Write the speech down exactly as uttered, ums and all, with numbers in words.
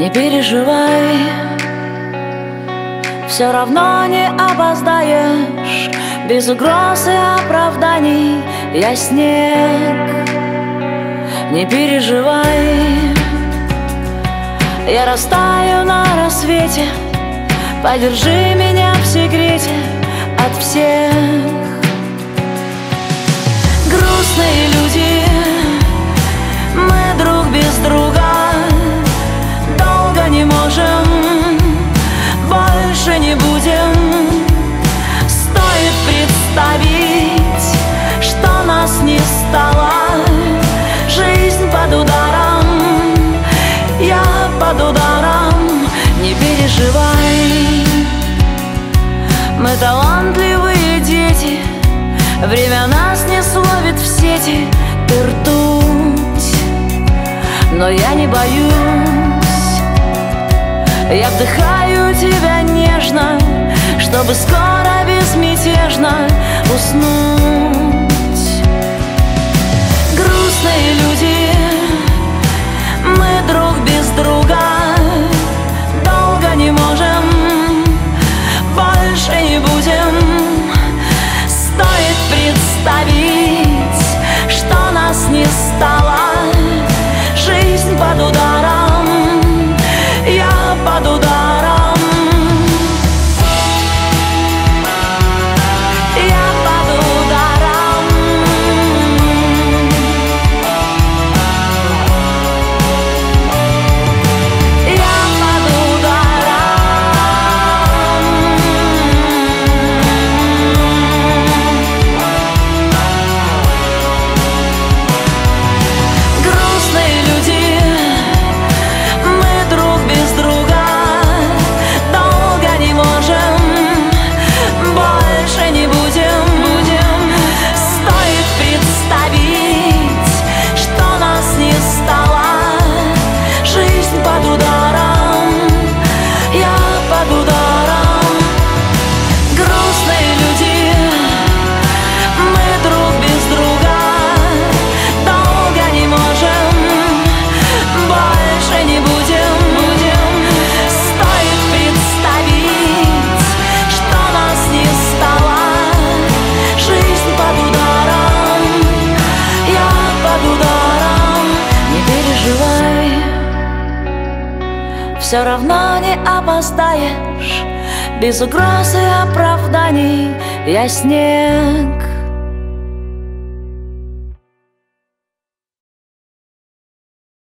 Не переживай, все равно не опоздаешь. Без угроз и оправданий я снег. Не переживай, я растаю на рассвете. Подержи меня в секрете от всех. Грустные люди, мы друг без друга. Долго не можем, больше не будем. Стоит представить, что нас не стало. Жизнь под ударом, я под ударом. Не переживай, мы талантливые дети. Время нас не словит в сети, ты ртуть. Но я не боюсь, я вдыхаю тебя нежно, чтобы скоро безмятежно уснуть. Грустные люди, мы друг без друга. Долго не можем, больше не будем. Стоит представить, что нас не стало. Жизнь под ударом, я под ударом. Я под ударом. Я под ударом. Грустные люди, мы друг без друга. Долго не можем, больше не будем. Стоит представить, что нас не стало. Жизнь под ударом, я под ударом. Грустные люди, мы друг без друга. Долго не можем, больше не будем. Стоит представить, что нас не стало. Жизнь под ударом, я под ударом. Не переживай, все равно не опоздаешь. Без угроз и оправданий я снег.